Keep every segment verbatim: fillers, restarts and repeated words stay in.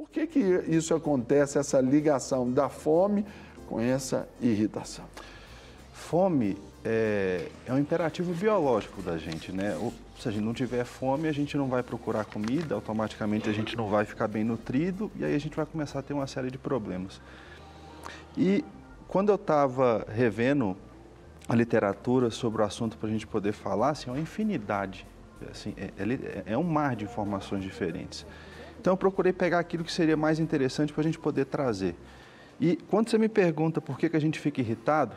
Por que que isso acontece, essa ligação da fome com essa irritação? Fome é, é um imperativo biológico da gente, né? Ou, se a gente não tiver fome, a gente não vai procurar comida, automaticamente a gente não vai ficar bem nutrido e aí a gente vai começar a ter uma série de problemas. E quando eu estava revendo a literatura sobre o assunto para a gente poder falar, assim, é uma infinidade, assim, é, é, é um mar de informações diferentes. Então eu procurei pegar aquilo que seria mais interessante para a gente poder trazer. E quando você me pergunta por que que a gente fica irritado,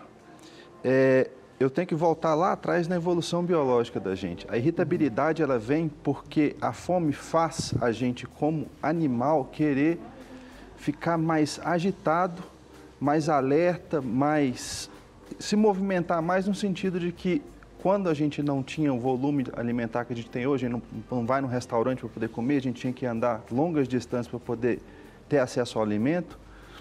é, eu tenho que voltar lá atrás na evolução biológica da gente. A irritabilidade, ela vem porque a fome faz a gente, como animal, querer ficar mais agitado, mais alerta, mais se movimentar mais no sentido de que quando a gente não tinha o volume alimentar que a gente tem hoje, não, não vai no restaurante para poder comer, a gente tinha que andar longas distâncias para poder ter acesso ao alimento.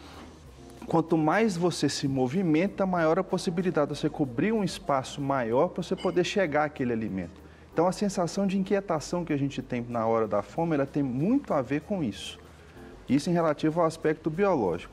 Quanto mais você se movimenta, maior a possibilidade de você cobrir um espaço maior para você poder chegar àquele alimento. Então, a sensação de inquietação que a gente tem na hora da fome, ela tem muito a ver com isso. Isso em relativo ao aspecto biológico.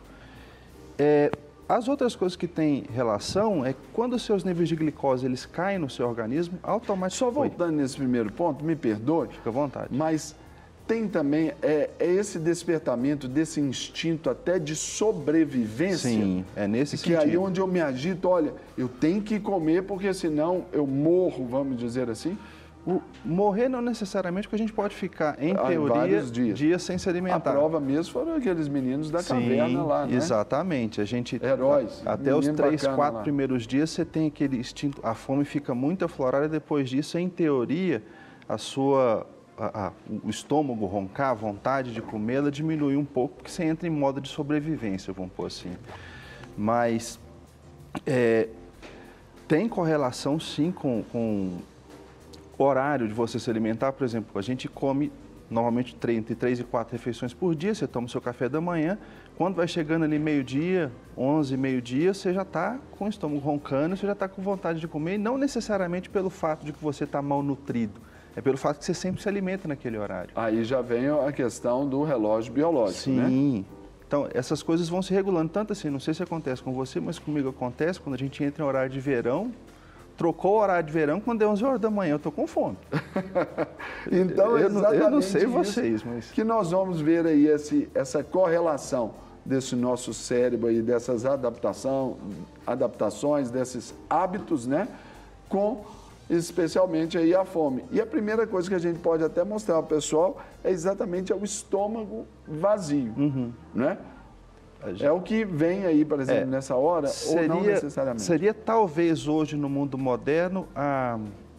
É, as outras coisas que têm relação é quando os seus níveis de glicose eles caem no seu organismo, automaticamente... Só voltando nesse primeiro ponto, me perdoe. Fica à vontade. Mas tem também é, é esse despertamento desse instinto até de sobrevivência. Sim, é nesse que sentido. Que aí onde eu me agito, olha, eu tenho que comer porque senão eu morro, vamos dizer assim. O morrer não necessariamente, porque a gente pode ficar, em Há teoria, vários dias. dias sem se alimentar. A prova mesmo foram aqueles meninos da caverna lá, né? Exatamente. A gente, Heróis. A, até os três, quatro lá. primeiros dias, você tem aquele instinto, a fome fica muito aflorada, e depois disso, em teoria, a sua, a, a, o estômago roncar, a vontade de comer, ela diminui um pouco, porque você entra em modo de sobrevivência, vamos pôr assim. Mas é, tem correlação, sim, com... com horário de você se alimentar. Por exemplo, a gente come normalmente entre três e quatro refeições por dia, você toma o seu café da manhã, quando vai chegando ali meio-dia, onze, meio-dia, você já está com o estômago roncando, você já está com vontade de comer, e não necessariamente pelo fato de que você está mal nutrido, é pelo fato que você sempre se alimenta naquele horário. Aí já vem a questão do relógio biológico, Sim. né? Sim. Então, essas coisas vão se regulando, tanto assim, não sei se acontece com você, mas comigo acontece, quando a gente entra em horário de verão, trocou o horário de verão, quando é onze horas da manhã, eu estou com fome. Então, eu, exatamente eu não sei isso vocês, mas... que nós vamos ver aí esse, essa correlação desse nosso cérebro aí, dessas adaptação, adaptações, desses hábitos, né? Com, especialmente aí, a fome. E a primeira coisa que a gente pode até mostrar ao pessoal é exatamente o estômago vazio, uhum. né? É o que vem aí, por exemplo, é, nessa hora, seria, ou não necessariamente? Seria talvez hoje no mundo moderno a,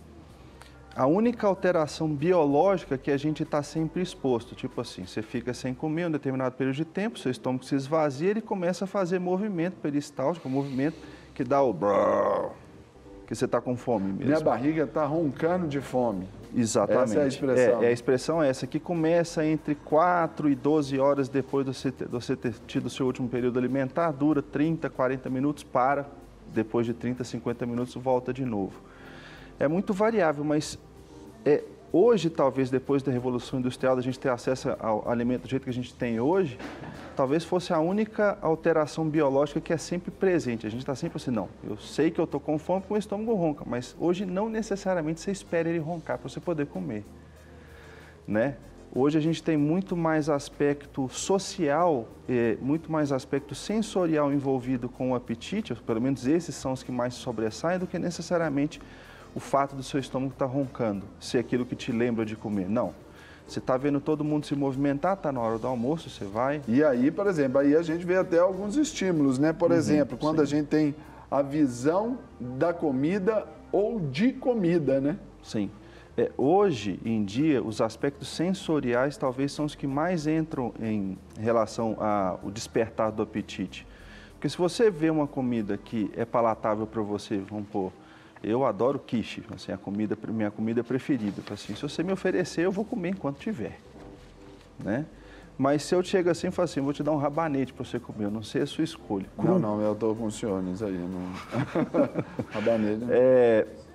a única alteração biológica que a gente está sempre exposto. Tipo assim, você fica sem comer um determinado período de tempo, seu estômago se esvazia, ele começa a fazer movimento peristáltico, movimento que dá o brrr, que você está com fome mesmo. Minha barriga está roncando de fome. Exatamente. Essa é a expressão. É, é a expressão essa, que começa entre quatro e doze horas depois de você, ter, de você ter tido o seu último período alimentar, dura trinta, quarenta minutos, para, depois de trinta, cinquenta minutos, volta de novo. É muito variável, mas é, hoje, talvez, depois da Revolução Industrial, da gente ter acesso ao alimento do jeito que a gente tem hoje, talvez fosse a única alteração biológica que é sempre presente. A gente está sempre assim, não, eu sei que eu estou com fome porque o estômago ronca, mas hoje não necessariamente você espera ele roncar para você poder comer, né? Hoje a gente tem muito mais aspecto social, eh, muito mais aspecto sensorial envolvido com o apetite, pelo menos esses são os que mais sobressaem, do que necessariamente o fato do seu estômago estar roncando, ser aquilo que te lembra de comer. Não. Você está vendo todo mundo se movimentar, está na hora do almoço, você vai... E aí, por exemplo, aí a gente vê até alguns estímulos, né? Por uhum, exemplo, quando sim. a gente tem a visão da comida ou de comida, né? Sim. É, hoje em dia, os aspectos sensoriais talvez são os que mais entram em relação ao despertar do apetite. Porque se você vê uma comida que é palatável para você, vamos pôr, eu adoro quiche, assim, a comida, minha comida preferida. Assim, se você me oferecer, eu vou comer enquanto tiver, né? Mas se eu chego assim e falo assim, vou te dar um rabanete para você comer, eu não sei a sua escolha. Não, não, eu estou com o senhor nisso aí. Não... rabanete. É,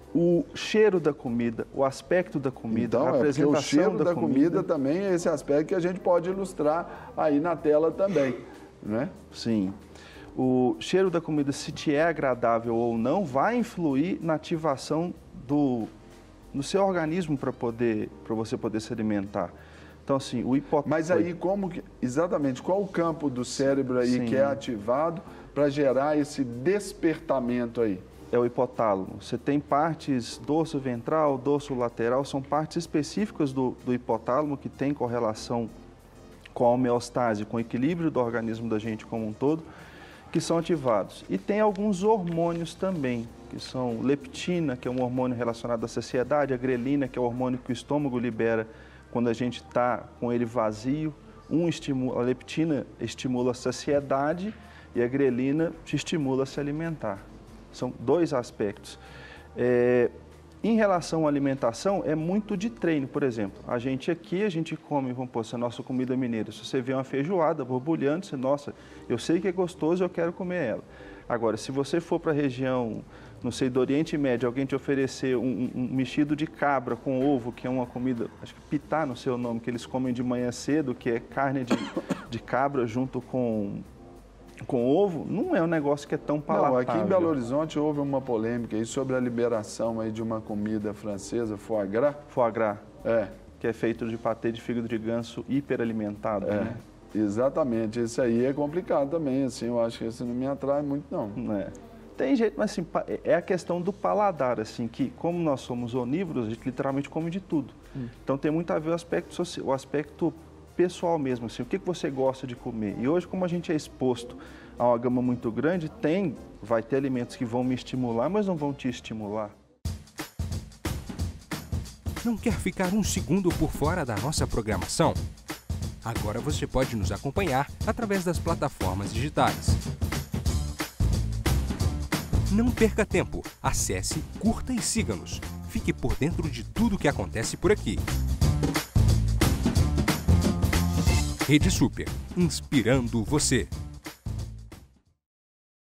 o cheiro da comida, o aspecto da comida, então, a apresentação é o cheiro da, da comida. comida também é esse aspecto que a gente pode ilustrar aí na tela também, né? Sim. O cheiro da comida, se te é agradável ou não, vai influir na ativação do, do seu organismo para poder, para você poder se alimentar. Então, assim, o hipotálamo... Mas aí, como que, exatamente, qual o campo do cérebro aí Sim. que é ativado para gerar esse despertamento aí? É o hipotálamo. Você tem partes dorso ventral, dorso lateral, são partes específicas do, do hipotálamo que tem correlação com a homeostase, com o equilíbrio do organismo da gente como um todo, que são ativados. E tem alguns hormônios também, que são leptina, que é um hormônio relacionado à saciedade, a grelina, que é o hormônio que o estômago libera quando a gente está com ele vazio. Um estimula, a leptina estimula a saciedade e a grelina te estimula a se alimentar. São dois aspectos. É, em relação à alimentação, é muito de treino. Por exemplo, a gente aqui, a gente come, vamos pôr, a nossa comida mineira. Se você vê uma feijoada borbulhando, você, nossa, eu sei que é gostoso, eu quero comer ela. Agora, se você for para a região, não sei, do Oriente Médio, alguém te oferecer um, um, um mexido de cabra com ovo, que é uma comida, acho que pitá, não sei o nome, que eles comem de manhã cedo, que é carne de, de cabra junto com... com ovo, não é um negócio que é tão palatável. Não, aqui em Belo Horizonte houve uma polêmica aí sobre a liberação aí de uma comida francesa, foie gras. Foie gras. É. Que é feito de patê de fígado de ganso hiperalimentado, é, né? Exatamente. Isso aí é complicado também, assim, eu acho que isso não me atrai muito, não. Não é. Tem jeito, mas assim, é a questão do paladar, assim, que como nós somos onívoros, a gente literalmente come de tudo. Hum. Então tem muito a ver o aspecto social, o aspecto pessoal mesmo, assim, o que, que você gosta de comer. E hoje, como a gente é exposto a uma gama muito grande, tem, vai ter alimentos que vão me estimular, mas não vão te estimular. Não quer ficar um segundo por fora da nossa programação? Agora você pode nos acompanhar através das plataformas digitais. Não perca tempo, acesse, curta e siga-nos. Fique por dentro de tudo o que acontece por aqui. Rede Super, inspirando você.